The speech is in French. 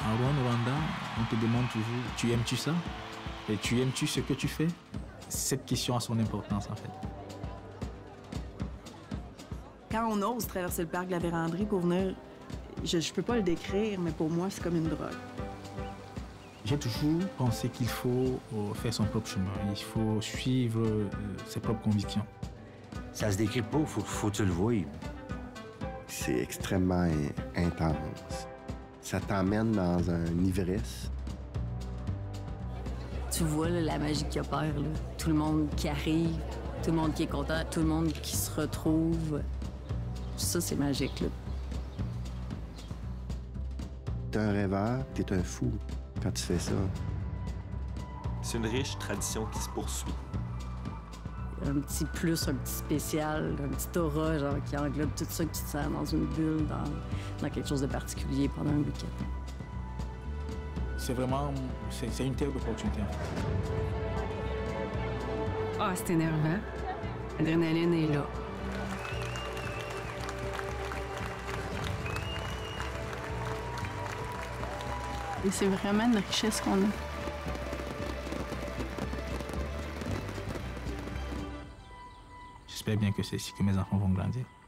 En Rwanda, on te demande toujours, tu aimes-tu ça? Et tu aimes-tu ce que tu fais? Cette question a son importance en fait. Quand on ose traverser le parc de la Vérandrie pour venir, je peux pas le décrire, mais pour moi, c'est comme une drogue. J'ai toujours pensé qu'il faut faire son propre chemin. Il faut suivre ses propres convictions. Ça se décrit pas, faut que tu le voies. C'est extrêmement intense. Ça t'emmène dans une ivresse. Tu vois là, la magie qui opère. Là. Tout le monde qui arrive, tout le monde qui est content, tout le monde qui se retrouve. Ça, c'est magique. T'es un rêveur, t'es un fou quand tu fais ça. C'est une riche tradition qui se poursuit. Un petit plus, un petit spécial, un petit aura genre, qui englobe tout ça, qui te sent dans une bulle, dans quelque chose de particulier pendant un week-end. C'est vraiment c'est une terre d'opportunité. Ah, c'est énervant. L'adrénaline est là. Et c'est vraiment une richesse qu'on a. J'espère bien que c'est ici que mes enfants vont grandir.